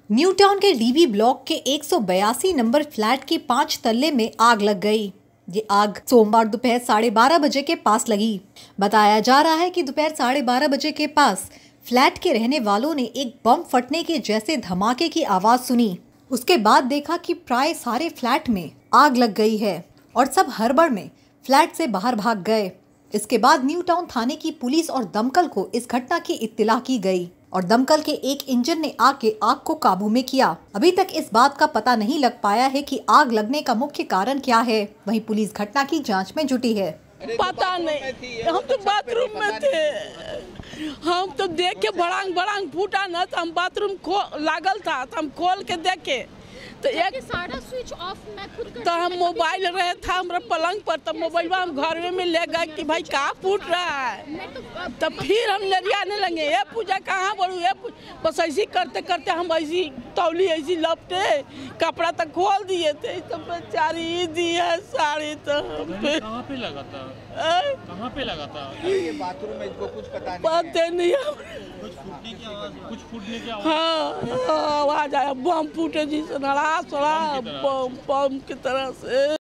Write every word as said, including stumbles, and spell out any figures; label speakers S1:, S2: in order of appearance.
S1: New Town के DB block के एक सौ बयासी नंबर फ्लैट के पांच तल्ले में आग लग गई। ये आग सोमवार दोपहर साढ़े बारह बजे के पास लगी। बताया जा रहा है कि दोपहर साढ़े बारह बजे के पास फ्लैट के रहने वालों ने एक बम फटने के जैसे धमाके की आवाज सुनी। उसके बाद देखा कि प्राय सारे फ्लैट में आग लग गई है और सब हड़बड़ में फ्लैट से बाहर भाग गए। इसके बाद न्यू टाउन थाने की पुलिस और दमकल को इस घटना की इत्तिला की गई और दमकल के एक इंजन ने आके आग को काबू में किया। अभी तक इस बात का पता नहीं लग पाया है कि आग लगने का मुख्य कारण क्या है। वहीं पुलिस घटना की जांच में जुटी है।
S2: पता नहीं, हम तो बाथरूम में थे, हम तो देख के बड़ांग बड़ांग फूटा ना, तो हम बाथरूम खो लागल था तो हम खोल के देखे तो एक
S3: सारा स्विच ऑफ मैं खुद कर
S2: तो हम मोबाइल रहे था हमारे पलंग पर, तब मोबाइल हम घर में ले गए कि भाई कहाँ फूट रहा है। तब फिर हम लड़ियाने लगे, ये पूजा कहाँ बढ़ू, ये बस ऐसी करते करते हम ऐसी तौली ऐसी लपटे कपड़ा तक खोल दिए थे। तो बेचारी दी है साड़ी। तो
S4: कहाँ पे लगा था? कहाँ पे लगा था?
S5: ये बाथरूम में इसको कुछ पता नहीं
S2: पता नहीं है।
S4: कुछ फूटने की आवाज, कुछ फूटने की आवाज।
S2: हाँ आवाज आया, बम फूटे जी सड़ा सड़ा बम बम की तरह से।